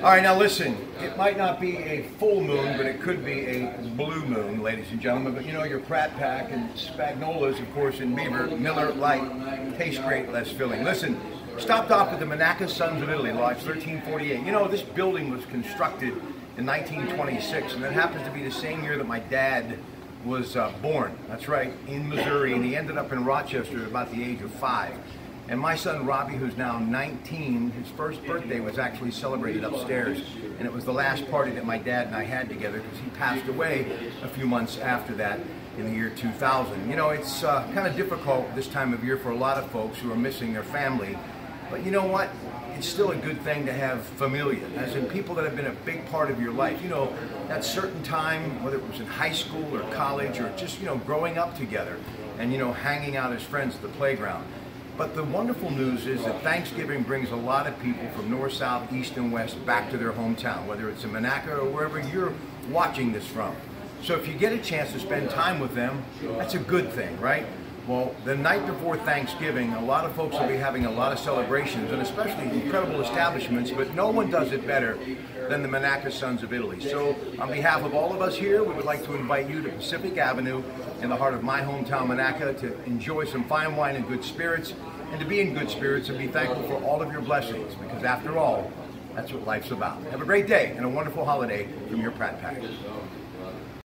All right, now listen, it might not be a full moon, but it could be a blue moon, ladies and gentlemen. But you know, your Pratt Pack and Spagnolas, of course, in Beaver, Miller Lite, taste great, less filling. Listen, stopped off at the Monaca Sons of Italy, Lodge 1348. You know, this building was constructed in 1926, and it happens to be the same year that my dad was born. That's right, in Missouri, and he ended up in Rochester at about the age of 5. And my son Robbie, who's now 19, his first birthday was actually celebrated upstairs. And it was the last party that my dad and I had together because he passed away a few months after that in the year 2000. You know, it's kind of difficult this time of year for a lot of folks who are missing their family. But you know what? It's still a good thing to have familia, as in people that have been a big part of your life. You know, that certain time, whether it was in high school or college or just, you know, growing up together and, you know, hanging out as friends at the playground. But the wonderful news is that Thanksgiving brings a lot of people from north, south, east, and west back to their hometown, whether it's in Monaca or wherever you're watching this from. So if you get a chance to spend time with them, that's a good thing, right? Well, the night before Thanksgiving, a lot of folks will be having a lot of celebrations, and especially incredible establishments, but no one does it better than the Monaca Sons of Italy. So on behalf of all of us here, we would like to invite you to Pacific Avenue in the heart of my hometown, Monaca, to enjoy some fine wine and good spirits, and to be in good spirits and be thankful for all of your blessings, because after all, that's what life's about. Have a great day and a wonderful holiday from your Pratt Pack.